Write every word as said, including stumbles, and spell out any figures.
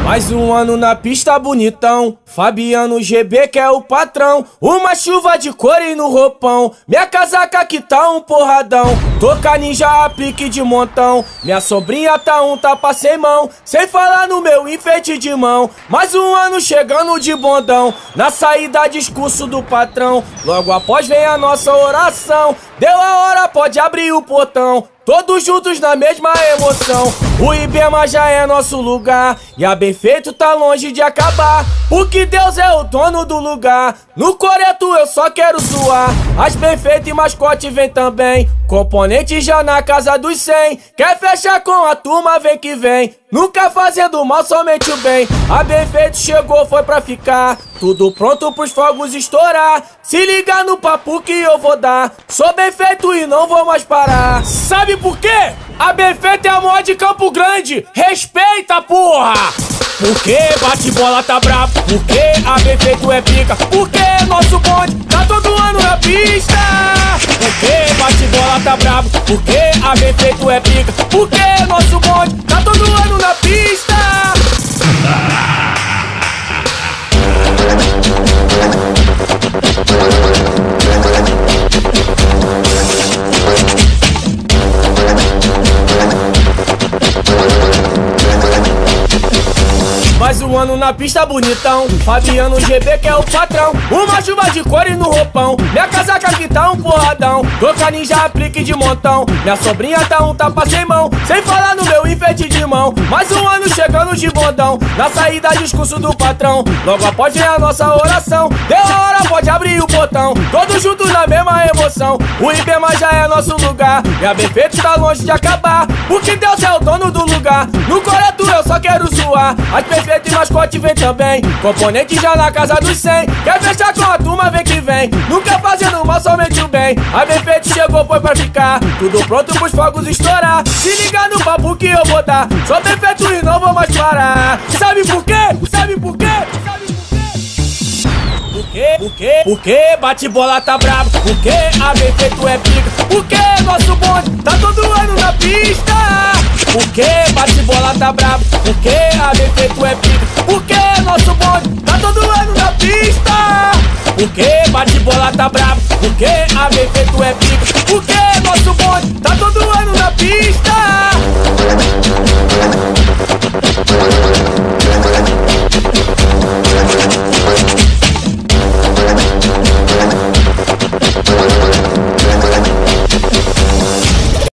Mais um ano na pista bonitão, Fabiano G B que é o patrão. Uma chuva de couro no roupão, minha casaca que tá um porradão. Toca ninja aplique de montão, minha sobrinha tá um tapa sem mão. Sem falar no meu enfeite de mão, mais um ano chegando de bondão. Na saída discurso do patrão, logo após vem a nossa oração. Deu a hora, pode abrir o portão, todos juntos na mesma emoção. O Ibema já é nosso lugar e a Bem Feito tá longe de acabar, porque Deus é o dono do lugar. No coreto eu só quero zoar, as Bem Feito e mascote vem também. Componente já na casa dos cem, quer fechar com a turma vem que vem. Nunca fazendo mal, somente o bem. A Bem Feito chegou, foi pra ficar, tudo pronto pros fogos estourar. Se liga no papo que eu vou dar, sou Bem Feito e não vou mais parar. Sabe por quê? A Bem Feito é a maior de Campo Grande, respeita, porra! Porque bate bola tá brabo, porque a Bem Feito é pica, porque nosso bonde tá todo ano na pista. Porque bate bola tá brabo, porque a Bem Feito é pica, porque nosso bonde tá todo ano na pista. Mais um ano na pista bonitão, Fabiano G B que é o patrão. Uma chuva de couro no roupão, minha casaca que tá um porradão. Toca ninja aplique de montão, minha sobrinha tá um tapa sem mão. Sem falar no meu enfeite de mão, mais um ano chegando de bondão. Na saída discurso do patrão, logo após vem a nossa oração. Deu a hora, pode abrir o portão, todos juntos na mesma emoção. O Ibema já é nosso lugar e a Bem Feito tá longe de acabar, porque Deus é o dono do lugar. No coreto eu só quero zoar, as Bem Feito e mascote vem também. Componente já na casa dos cem, quer fechar com a turma vem que vem. Nunca fazendo mal, somente o bem. A Bem Feito chegou, foi pra ficar, tudo pronto pros fogos estourar. Se liga no papo que eu vou dar, sou Bem Feito e não vou mais parar. Sabe por quê? Sabe por quê? Sabe por quê? Porque, porque, porque bate bola tá brabo, porque a Bem Feito é pica, porque nosso bonde tá todo ano na pista. Porque bate bola tá brabo, porque a Bem Feito é pica, porque nosso bonde tá todo ano na pista. Porque bate bola tá brabo, porque a Bem Feito é pica, porque nosso bonde tá todo ano na pista.